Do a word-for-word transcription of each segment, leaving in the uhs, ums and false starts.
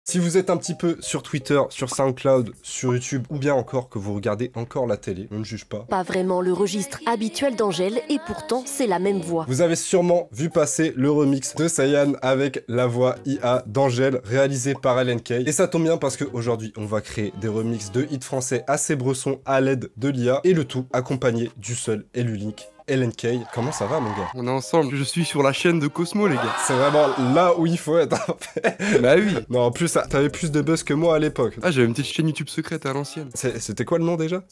Si vous êtes un petit peu sur Twitter, sur SoundCloud, sur YouTube, ou bien encore que vous regardez encore la télé, on ne juge pas. Pas vraiment le registre habituel d'Angèle, et pourtant c'est la même voix. Vous avez sûrement vu passer le remix de Cyan avec la voix I A d'Angèle, réalisé par L N K. Et ça tombe bien parce qu'aujourd'hui, on va créer des remixes de hits français assez bressons à l'aide de l'I A, et le tout accompagné du seul et l'unique L N K. Comment ça va, mon gars? On est ensemble, je suis sur la chaîne de Cosmo, les gars. C'est vraiment là où il faut être, en fait. Bah oui. Non, en plus, t'avais plus de buzz que moi à l'époque. Ah, j'avais une petite chaîne YouTube secrète à l'ancienne. C'était quoi le nom déjà?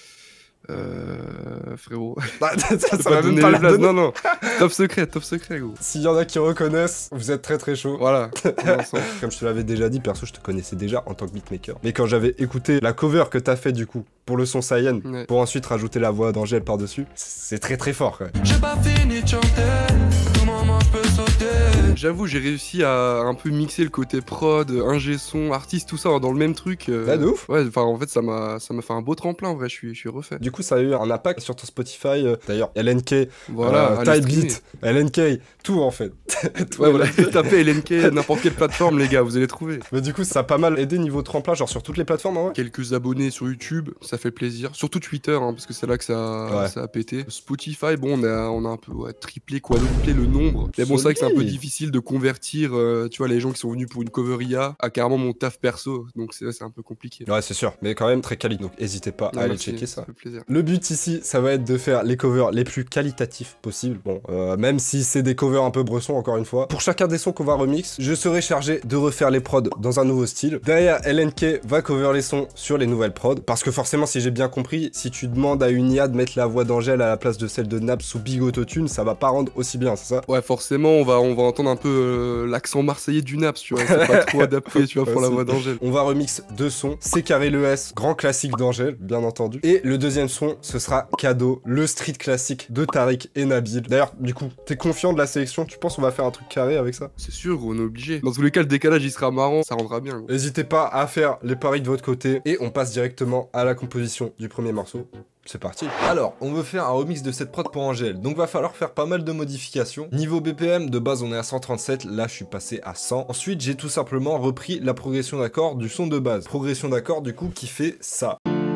Euh... Frérot... Ah, ça, ça pas va même pas la place. donner. Non, non. Top secret, top secret, gros. S'il y en a qui reconnaissent, vous êtes très très chaud. Voilà, on est ensemble. Comme je te l'avais déjà dit, perso, je te connaissais déjà en tant que beatmaker. Mais quand j'avais écouté la cover que t'as fait du coup, pour le son Cyan, Ouais. pour ensuite rajouter la voix d'Angèle par-dessus, c'est très très fort quand même. J'ai pas fini de chanter, tout moment je peux sauter. J'avoue, j'ai réussi à un peu mixer le côté prod, ingé son, artiste, tout ça dans le même truc. euh, Bah de ouf. Ouais, enfin en fait ça m'a ça m'a fait un beau tremplin en vrai, je suis, je suis refait. Du coup, ça a eu un impact sur ton Spotify. euh, D'ailleurs, L N K, Voilà, euh, allez Typebeat, L N K, tout en fait. Tout, Ouais, L voilà, N K. tapez L N K, n'importe quelle plateforme, les gars, vous allez trouver. Mais du coup, ça a pas mal aidé niveau tremplin, genre sur toutes les plateformes en vrai. Quelques abonnés sur YouTube, ça fait plaisir. Surtout Twitter, hein, parce que c'est là que ça, Ouais. ça a pété. Spotify, bon, on a, on a un peu ouais, triplé, quadruplé le nombre. Mais bon, c'est vrai que c'est un peu Solide. difficile de convertir, euh, tu vois, les gens qui sont venus pour une cover I A à carrément mon taf perso. Donc c'est c'est un peu compliqué. Ouais, c'est sûr, mais quand même très quali. Donc, n'hésitez pas à Ouais, aller merci, checker ça. fait plaisir. Le but ici, ça va être de faire les covers les plus qualitatifs possibles. Bon, euh, même si c'est des covers un peu bressons, encore une fois. Pour chacun des sons qu'on va remix, je serai chargé de refaire les prods dans un nouveau style. Derrière, L N K va cover les sons sur les nouvelles prods. Parce que forcément, si j'ai bien compris, si tu demandes à une I A de mettre la voix d'Angèle à la place de celle de Naps ou Big Autotune, ça va pas rendre aussi bien, c'est ça? Ouais, forcément, on va, on va entendre un peu euh, l'accent marseillais du Naps, tu vois. C'est pas trop adapté, tu vois, pour la voix d'Angèle. On va remix deux sons, C carré le S, grand classique d'Angèle, bien entendu. Et le deuxième son, ce sera Cadeau, le street classique de Tariq et Nabil. D'ailleurs, du coup, t'es confiant de la sélection? Tu penses qu'on va faire un truc carré avec ça? C'est sûr, gros, on est obligé. Dans tous les cas, le décalage, il sera marrant, ça rendra bien, gros. N'hésitez pas à faire les paris de votre côté et on passe directement à la composition du premier morceau. C'est parti. Alors, on veut faire un remix de cette prod pour Angèle, donc va falloir faire pas mal de modifications. Niveau B P M, de base on est à cent trente-sept, là je suis passé à cent. Ensuite, j'ai tout simplement repris la progression d'accords du son de base. Progression d'accords du coup qui fait ça.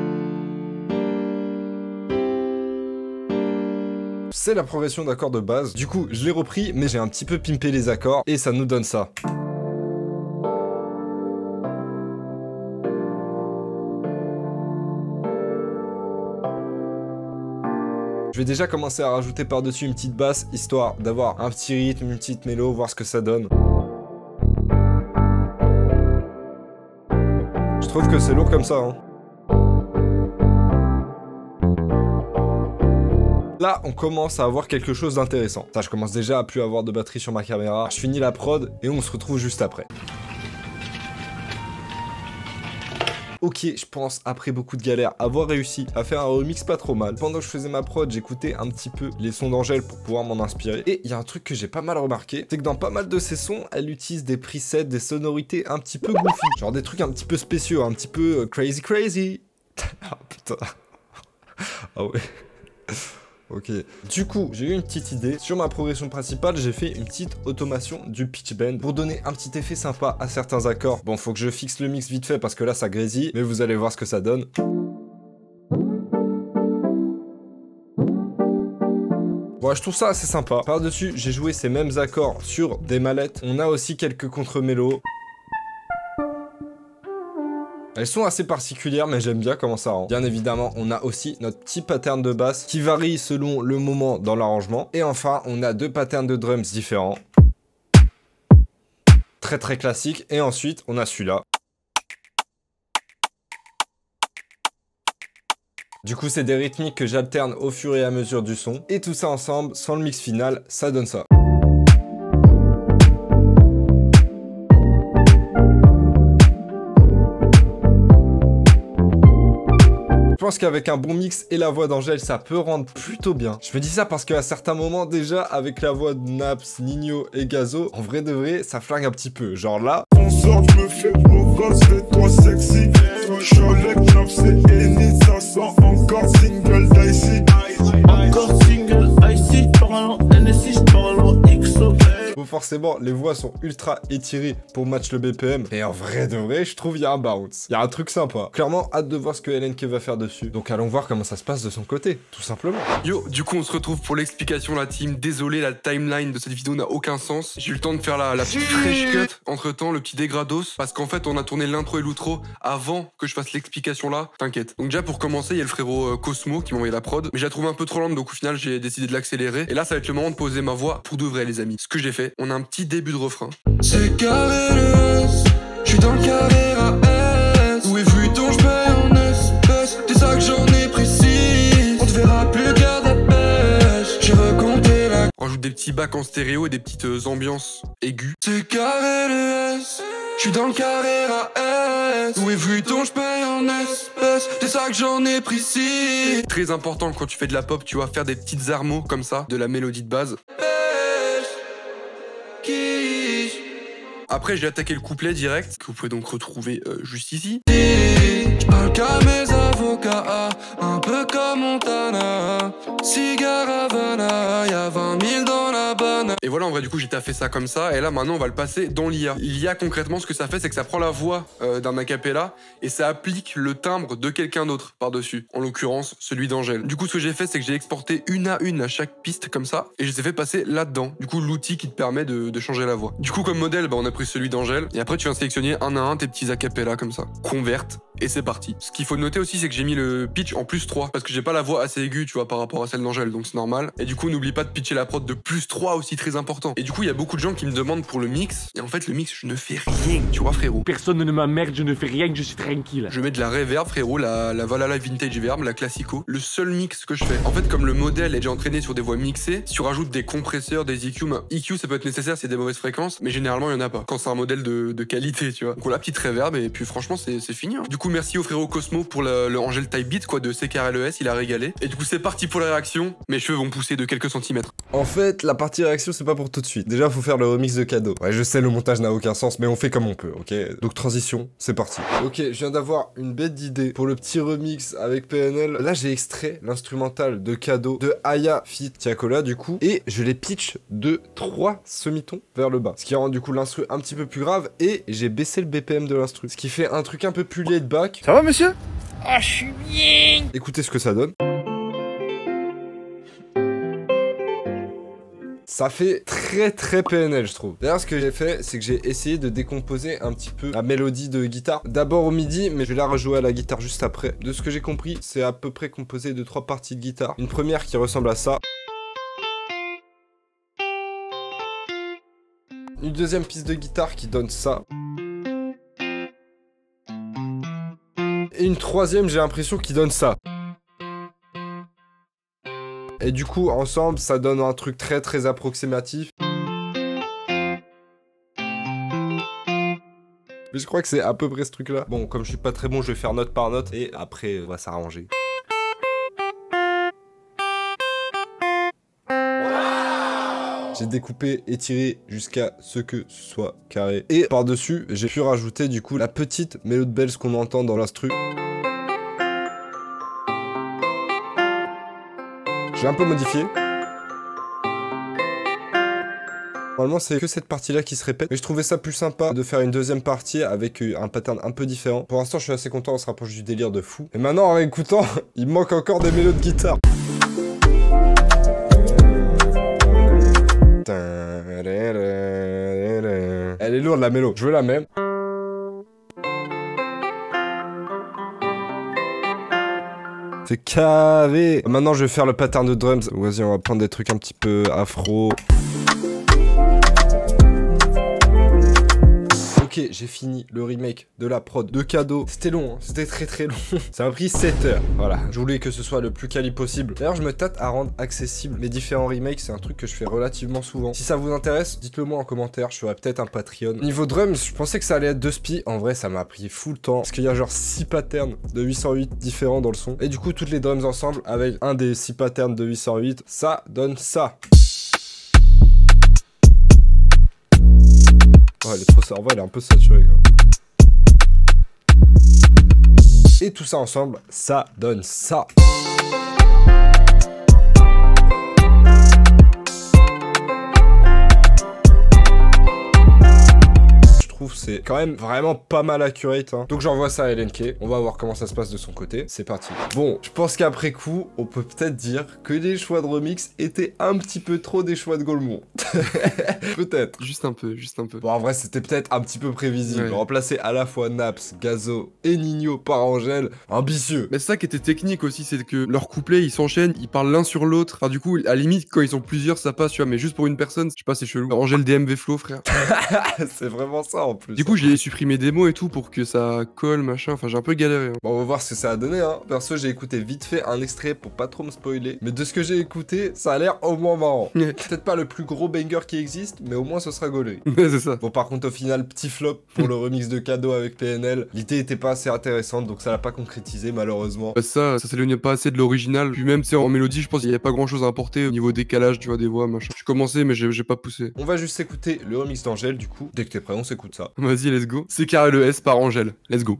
C'est la progression d'accords de base. Du coup, je l'ai repris, mais j'ai un petit peu pimpé les accords et ça nous donne ça. Je vais déjà commencer à rajouter par-dessus une petite basse, histoire d'avoir un petit rythme, une petite mélo, voir ce que ça donne. Je trouve que c'est lourd comme ça, hein. Là, on commence à avoir quelque chose d'intéressant. Ça, je commence déjà à plus avoir de batterie sur ma caméra. Je finis la prod et on se retrouve juste après. Ok, je pense, après beaucoup de galères, avoir réussi à faire un remix pas trop mal. Pendant que je faisais ma prod, j'écoutais un petit peu les sons d'Angèle pour pouvoir m'en inspirer. Et il y a un truc que j'ai pas mal remarqué, c'est que dans pas mal de ses sons, elle utilise des presets, des sonorités un petit peu goofy. Genre des trucs un petit peu spéciaux, un petit peu euh, crazy crazy. Ah putain. Ah ouais. Ok. Du coup, j'ai eu une petite idée. Sur ma progression principale, j'ai fait une petite automation du pitch bend pour donner un petit effet sympa à certains accords. Bon, faut que je fixe le mix vite fait parce que là, ça grésille, mais vous allez voir ce que ça donne. Ouais, je trouve ça assez sympa. Par-dessus, j'ai joué ces mêmes accords sur des mallettes. On a aussi quelques contre-mélos. Elles sont assez particulières, mais j'aime bien comment ça rend. Bien évidemment, on a aussi notre petit pattern de basse qui varie selon le moment dans l'arrangement. Et enfin, on a deux patterns de drums différents. Très très classique. Et ensuite, on a celui-là. Du coup, c'est des rythmiques que j'alterne au fur et à mesure du son. Et tout ça ensemble, sans le mix final, ça donne ça. Je pense qu'avec un bon mix et la voix d'Angèle, ça peut rendre plutôt bien. Je me dis ça parce qu'à certains moments, déjà, avec la voix de Naps, Nino et Gazo, en vrai de vrai, ça flingue un petit peu. Genre là... On sort, je me fais beau gosse, fais-toi sexy. Je suis avec Naps et Ennis, ça sent encore single d'ici. Encore single ici, parlant N S I, parlant X O. Faut forcément, les voix sont ultra étirées pour match le B P M. Et en vrai de vrai, je trouve il y a un bounce. Il y a un truc sympa. Clairement, hâte de voir ce que L N K va faire dessus. Donc allons voir comment ça se passe de son côté, tout simplement. Yo, du coup, on se retrouve pour l'explication, la team. Désolé, la timeline de cette vidéo n'a aucun sens. J'ai eu le temps de faire la, la petite fresh cut. Entre temps, le petit dégrados. Parce qu'en fait, on a tourné l'intro et l'outro avant que je fasse l'explication là. T'inquiète. Donc, déjà, pour commencer, il y a le frérot euh, Cosmo qui m'a envoyé la prod. Mais je la trouve un peu trop lente, donc au final, j'ai décidé de l'accélérer. Et là, ça va être le moment de poser ma voix pour de vrai, les amis. Ce que j'ai fait, on a un petit début de refrain. C'est carré le S, je suis dans le carré à S. Louis Vuitton, je paye en espèces. Des sacs, j'en ai pris six. On te verra plus garde à pêche. J'ai recompté la. On rajoute des petits bacs en stéréo et des petites euh, ambiances aiguës. C'est carré le S, je suis dans le carré à S. Louis Vuitton, je paye en espèces. Des sacs, j'en ai pris six. Très important quand tu fais de la pop, tu vas faire des petites armos comme ça, de la mélodie de base. Après, j'ai attaqué le couplet direct, que vous pouvez donc retrouver euh, juste ici. Je parle qu'à mes avocats, un peu comme Montana. Cigare Havana, y'a vingt mille dans la banane. Et voilà, en vrai, du coup, j'ai taffé ça comme ça. Et là, maintenant, on va le passer dans l'I A. L'I A, concrètement, ce que ça fait, c'est que ça prend la voix euh, d'un acapella et ça applique le timbre de quelqu'un d'autre par-dessus. En l'occurrence, celui d'Angèle. Du coup, ce que j'ai fait, c'est que j'ai exporté une à une à chaque piste comme ça et je les ai fait passer là-dedans. Du coup, l'outil qui te permet de, de changer la voix. Du coup, comme modèle, bah, on a pris celui d'Angèle. Et après, tu viens sélectionner un à un tes petits acapella comme ça. Converte. Et c'est parti. Ce qu'il faut noter aussi, c'est que j'ai mis le pitch en plus trois. Parce que j'ai pas la voix assez aiguë, tu vois, par rapport à celle d'Angèle. Donc c'est normal. Et du coup, n'oublie pas de pitcher la prod de plus trois aussi, très important. Et du coup, il y a beaucoup de gens qui me demandent pour le mix. Et en fait, le mix, je ne fais rien, tu vois, frérot. Personne ne m'emmerde, je ne fais rien, je suis tranquille. Je mets de la reverb, frérot, la, la Valhalla Vintage Verb, la Classico. Le seul mix que je fais. En fait, comme le modèle est déjà entraîné sur des voix mixées, si tu rajoutes des compresseurs, des E Q, bah, E Q, ça peut être nécessaire si c'est des mauvaises fréquences. Mais généralement, il y en a pas. Quand c'est un modèle de, de qualité, tu vois. Donc, la petite reverb, et puis franchement, c'est fini. Hein. Du coup, merci au frérot Cosmo pour le, le Angèle Type Beat, quoi, de C K R L E S, il a régalé. Et du coup, c'est parti pour la réaction. Mes cheveux vont pousser de quelques centimètres. En fait, la partie réaction, c'est pas pour tout de suite. Déjà, faut faire le remix de Cadeau. Ouais, je sais, le montage n'a aucun sens, mais on fait comme on peut, ok? Donc, transition, c'est parti. Ok, je viens d'avoir une bête d'idée pour le petit remix avec P N L. Là, j'ai extrait l'instrumental de Cadeau de Aya feat. Tiakola, du coup, et je les pitch de trois semitons vers le bas. Ce qui rend, du coup, l'instru un petit peu plus grave, et j'ai baissé le B P M de l'instru. Ce qui fait un truc un peu plus laid back. Ça va, monsieur? Ah, je suis bien. Écoutez ce que ça donne. Ça fait très très P N L, je trouve. D'ailleurs, ce que j'ai fait, c'est que j'ai essayé de décomposer un petit peu la mélodie de guitare. D'abord au midi, mais je vais la rejouer à la guitare juste après. De ce que j'ai compris, c'est à peu près composé de trois parties de guitare. Une première qui ressemble à ça. Une deuxième piste de guitare qui donne ça. Et une troisième, j'ai l'impression, qui donne ça. Et du coup, ensemble, ça donne un truc très très approximatif. Mais je crois que c'est à peu près ce truc-là. Bon, comme je suis pas très bon, je vais faire note par note. Et après, on va s'arranger. J'ai découpé, étiré jusqu'à ce que ce soit carré. Et par-dessus, j'ai pu rajouter du coup la petite mélodie bells qu'on entend dans l'instru. J'ai un peu modifié. Normalement, c'est que cette partie-là qui se répète. Mais je trouvais ça plus sympa de faire une deuxième partie avec un pattern un peu différent. Pour l'instant, je suis assez content, on se rapproche du délire de fou. Et maintenant, en réécoutant, il manque encore des mélodies de guitare. Elle est lourde la mélo, je veux la même. C'est carré. Maintenant je vais faire le pattern de drums. Vas-y, on va prendre des trucs un petit peu afro. Ok, j'ai fini le remake de la prod de Cadeau. C'était long, hein. C'était très très long. Ça m'a pris sept heures. Voilà, je voulais que ce soit le plus quali possible. D'ailleurs, je me tâte à rendre accessible mes différents remakes. C'est un truc que je fais relativement souvent. Si ça vous intéresse, dites-le moi en commentaire. Je ferai peut-être un Patreon. Niveau drums, je pensais que ça allait être deux spi. En vrai, ça m'a pris full temps. Parce qu'il y a genre six patterns de huit cent huit différents dans le son. Et du coup, toutes les drums ensemble, avec un des six patterns de huit cent huit, ça donne ça. Oh, elle est trop cerveau, elle est un peu saturée quoi. Et tout ça ensemble, ça donne ça. c'est quand même vraiment pas mal accurate, hein. Donc j'envoie ça à L N K, on va voir comment ça se passe de son côté, c'est parti. Bon, je pense qu'après coup, on peut peut-être dire que les choix de remix étaient un petit peu trop des choix de Golemont. Peut-être. Juste un peu, juste un peu. Bon, en vrai, c'était peut-être un petit peu prévisible. Ouais. Remplacer à la fois Naps, Gazo et Nino par Angèle, ambitieux. Mais c'est ça qui était technique aussi, c'est que leurs couplets ils s'enchaînent, ils parlent l'un sur l'autre. Enfin, du coup, à la limite, quand ils sont plusieurs, ça passe, tu vois, mais juste pour une personne, je sais pas, c'est chelou. Angèle D M V Flow, frère. C'est vraiment ça en plus. Du coup, j'ai supprimé des mots et tout pour que ça colle, machin. Enfin, j'ai un peu galéré. Hein. Bon, on va voir ce que ça a donné, hein. Perso, j'ai écouté vite fait un extrait pour pas trop me spoiler. Mais de ce que j'ai écouté, ça a l'air au moins marrant. Peut-être pas le plus gros banger qui existe, mais au moins ce sera gaulé. c'est ça. Bon, par contre, au final, petit flop pour le remix de Cadeau avec P N L. L'idée était pas assez intéressante, donc ça l'a pas concrétisé, malheureusement. Bah, ça, ça s'éloigne pas assez de l'original. Puis même, tu sais, en mélodie, je pense qu'il y avait pas grand chose à apporter au niveau décalage, tu vois, des voix, machin. J'ai commencé, mais j'ai pas poussé. On va juste écouter le remix d'Angèle, du coup. Dès que t'es prêt, on s'écoute ça. Vas-y, let's go. C'est carré le S par Angèle. Let's go.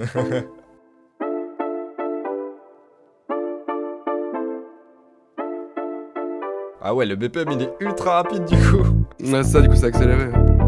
Ah ouais, le B P M, il est ultra rapide, du coup. Ouais, ça, du coup, ça a accéléré.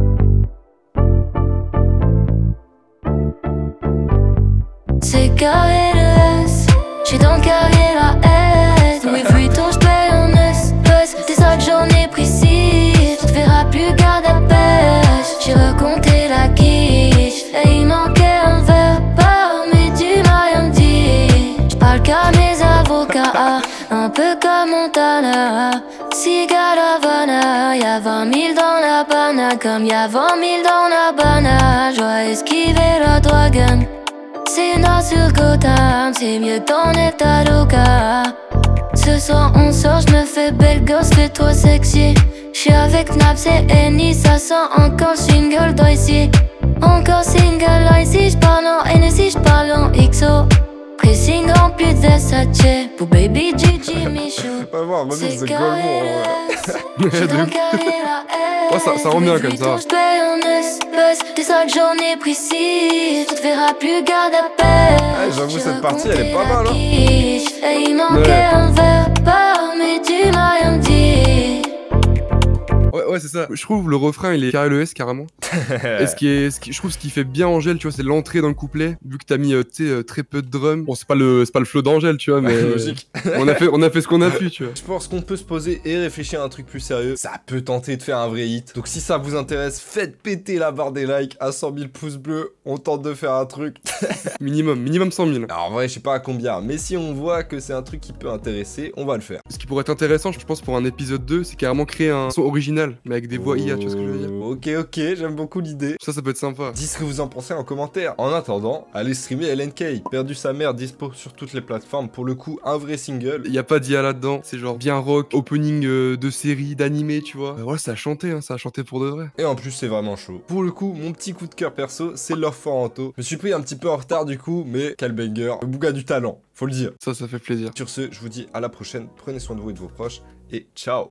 C'est carré le S, j'suis dans le carré la S. Oui, vuitton, j'paye en espèces. Des sacs, j'en ai pris six. Tu te verras plus garde à pêche. J'ai recompté la quiche. Et il manquait un verre parmi du rien dit. J'parle qu'à mes avocats, un peu comme Montana. Cigale Havana, y'a vingt mille dans la banane. Comme y'a vingt mille dans la banane. J'dois esquiver la dragon. C'est là sur Gotham, c'est mieux qu'en état d'Oka. Ce soir on sort, j'me fais belle gosse, fais-toi sexy. J'suis avec Naps et Annie, ça sent encore single d'ici. Encore single ici, j'parle en N S I, j'parle en X O. Pressing rempli de Versace, pour baby Gigi Michou. On va voir un remix de Golemont, en vrai. Ouais, ça, ça rend bien comme ça. Des sacs j'en ai pris six. Tu te verras plus garde à peine. Ah, j'avoue, cette partie, elle est pas mal, hein. Et il manquait un verre parmi tu m'as rien dit. Ouais, ouais, c'est ça. Je trouve le refrain, il est carré le S carrément. Et ce qui est, ce qui, je trouve ce qui fait bien Angèle, tu vois, c'est l'entrée dans le couplet. Vu que t'as mis, euh, tu sais, euh, très peu de drums. Bon, c'est pas le, c'est pas le flow d'Angèle, tu vois, mais logique. on a fait, on a fait ce qu'on a pu, tu vois. Je pense qu'on peut se poser et réfléchir à un truc plus sérieux. Ça peut tenter de faire un vrai hit. Donc si ça vous intéresse, faites péter la barre des likes à cent mille pouces bleus. On tente de faire un truc. Minimum, minimum cent mille. Alors en vrai, je sais pas à combien, mais si on voit que c'est un truc qui peut intéresser, on va le faire. Ce qui pourrait être intéressant, je pense, pour un épisode deux, c'est carrément créer un son original, mais avec des voix I A, tu vois ce que je veux dire. Ok, ok, j'aime beaucoup l'idée. Ça, ça peut être sympa. Dites ce que vous en pensez en commentaire. En attendant, allez streamer L N K. Perdu sa mère, dispo sur toutes les plateformes. Pour le coup, un vrai single. Y a pas d'I A là-dedans, c'est genre bien rock, opening euh, de série, d'animé, tu vois. Bah voilà, ça a chanté, hein, ça a chanté pour de vrai. Et en plus, c'est vraiment chaud. Pour le coup, mon petit coup de cœur perso, c'est Love for Anto. Je me suis pris un petit peu en retard du coup, mais quel banger. Le bouga du talent, faut le dire. Ça, ça fait plaisir. Sur ce, je vous dis à la prochaine. Prenez soin de vous et de vos proches. Et ciao.